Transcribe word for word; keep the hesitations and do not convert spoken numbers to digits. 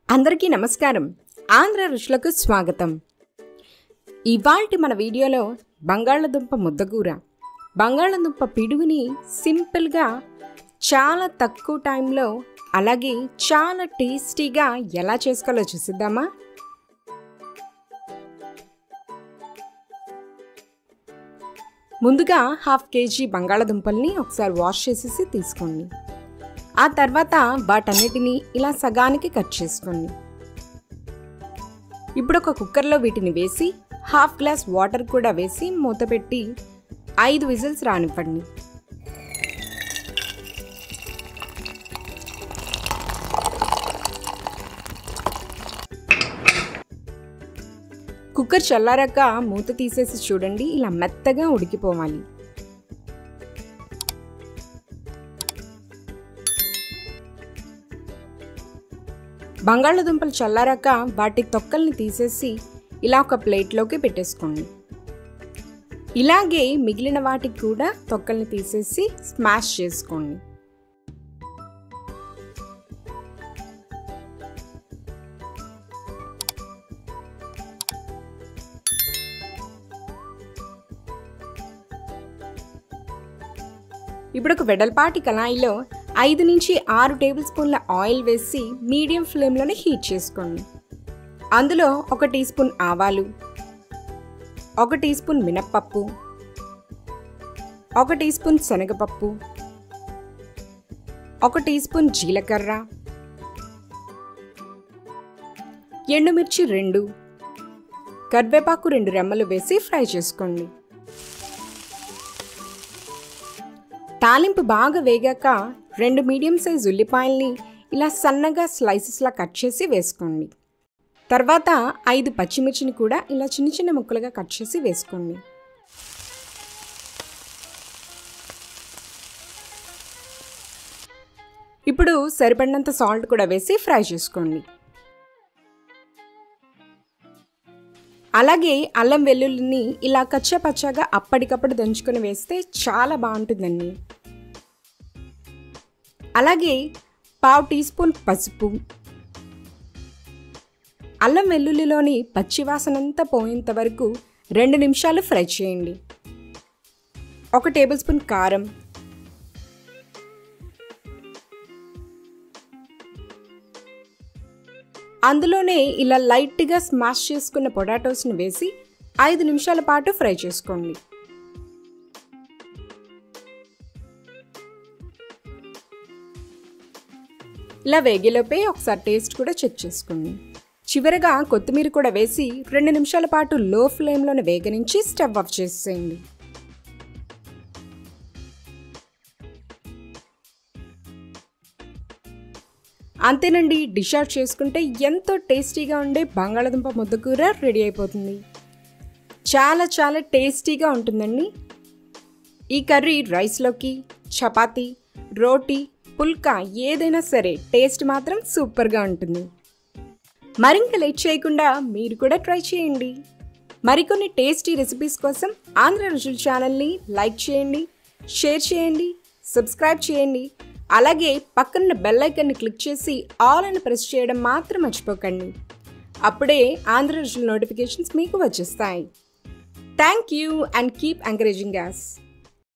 అందరికీ నమస్కారం. ఆంధ్ర రుచులకు స్వాగతం. ఇవాల్టి మన వీడియోలో బంగాళదుంప ముద్దకూర, బంగాళదుంప పిడుగుని సింపుల్గా చాలా తక్కువ టైంలో అలాగే చాలా టేస్టీగా ఎలా చేసుకోవాలో చూసిద్దామా? ముందుగా హాఫ్ కేజీ బంగాళదుంపల్ని ఒకసారి వాష్ చేసేసి తీసుకోండి. ఆ తర్వాత వాటన్నిటిని ఇలా సగానికి కట్ చేసుకోండి. ఇప్పుడు ఒక కుక్కర్లో వీటిని వేసి హాఫ్ గ్లాస్ వాటర్ కూడా వేసి మూత పెట్టి ఐదు విజిల్స్ రానివ్వండి. కుక్కర్ చల్లారాక మూత తీసేసి చూడండి, ఇలా మెత్తగా ఉడికిపోవాలి. బంగాళదుంపలు చల్లారాక వాటి తొక్కల్ని తీసేసి ఇలా ఒక ప్లేట్లోకి పెట్టేసుకోండి. ఇలాగే మిగిలిన వాటికి కూడా తొక్కల్ని తీసేసి స్మాష్ చేసుకోండి. ఇప్పుడు ఒక వెడల్పాటి కళాయిలో ఐదు నుంచి ఆరు టేబుల్ స్పూన్ల ఆయిల్ వేసి మీడియం ఫ్లేమ్లోనే హీట్ చేసుకోండి. అందులో ఒక టీ స్పూన్ ఆవాలు, ఒక టీ స్పూన్ మినప్పప్పు, ఒక టీ స్పూన్ శనగపప్పు, ఒక టీ స్పూన్ జీలకర్ర, ఎండుమిర్చి రెండు, కరివేపాకు రెండు రెమ్మలు వేసి ఫ్రై చేసుకోండి. తాలింపు బాగా వేగాక రెండు మీడియం సైజ్ ఉల్లిపాయల్ని ఇలా సన్నగా స్లైసెస్లా కట్ చేసి వేసుకోండి. తర్వాత ఐదు పచ్చిమిర్చిని కూడా ఇలా చిన్న చిన్న ముక్కలుగా కట్ చేసి వేసుకోండి. ఇప్పుడు సరిపడినంత సాల్ట్ కూడా వేసి ఫ్రై చేసుకోండి. అలాగే అల్లం వెల్లుల్లిని ఇలా కచ్చా పచ్చాగా అప్పటికప్పుడు దంచుకొని వేస్తే చాలా బాగుంటుందండి. అలాగే పావు టీ స్పూన్ పసుపు, అల్లం వెల్లుల్లిలోని పచ్చివాసనంతా పోయేంత వరకు రెండు నిమిషాలు ఫ్రై చేయండి. ఒక టేబుల్ స్పూన్ కారం, అందులోనే ఇలా లైట్గా స్మాష్ చేసుకున్న పొటాటోస్ని వేసి ఐదు నిమిషాల పాటు ఫ్రై చేసుకోండి. ఇలా వేగేలోపే ఒకసారి టేస్ట్ కూడా చెక్ చేసుకోండి. చివరగా కొత్తిమీర కూడా వేసి రెండు నిమిషాల పాటు లో ఫ్లేమ్లోనే వేగనించి స్టవ్ ఆఫ్ చేసేయండి. అంతేనండి, డిష్ అవుట్ చేసుకుంటే ఎంతో టేస్టీగా ఉండే బంగాళదుంప ముద్దకూర రెడీ అయిపోతుంది. చాలా చాలా టేస్టీగా ఉంటుందండి. ఈ కర్రీ రైస్లోకి, చపాతీ, రోటీ, పుల్కా ఏదైనా సరే టేస్ట్ మాత్రం సూపర్గా ఉంటుంది. మరింత లేట్ చేయకుండా మీరు కూడా ట్రై చేయండి. మరికొన్ని టేస్టీ రెసిపీస్ కోసం ఆంధ్ర రుచులు ఛానల్ని లైక్ చేయండి, షేర్ చేయండి, సబ్స్క్రైబ్ చేయండి. అలాగే పక్కన బెల్ ఐకాన్ని క్లిక్ చేసి ఆల్ అని ప్రెస్ చేయడం మాత్రం మర్చిపోకండి. అప్పుడే ఆంధ్ర రుచుల నోటిఫికేషన్స్ మీకు వచ్చేస్తాయి. Thank you and keep encouraging us.